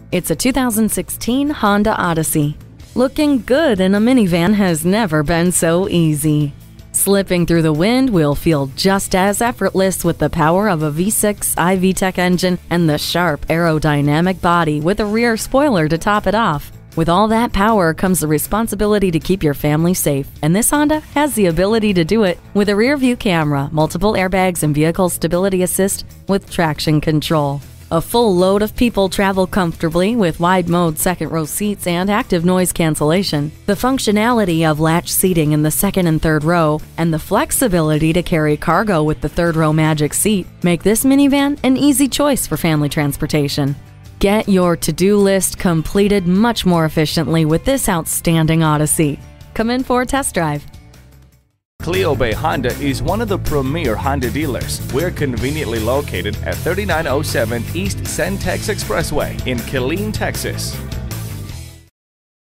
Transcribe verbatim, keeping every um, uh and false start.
It's a two thousand sixteen Honda Odyssey. Looking good in a minivan has never been so easy. Slipping through the wind will feel just as effortless with the power of a V six I V-Tech engine and the sharp aerodynamic body with a rear spoiler to top it off. With all that power comes the responsibility to keep your family safe, and this Honda has the ability to do it with a rear-view camera, multiple airbags, and vehicle stability assist with traction control. A full load of people travel comfortably with wide-mode second-row seats and active noise cancellation. The functionality of latch seating in the second and third row and the flexibility to carry cargo with the third-row magic seat make this minivan an easy choice for family transportation. Get your to-do list completed much more efficiently with this outstanding Odyssey. Come in for a test drive. Cleo Bay Honda is one of the premier Honda dealers. We're conveniently located at thirty-nine oh seven East Centex Expressway in Killeen, Texas.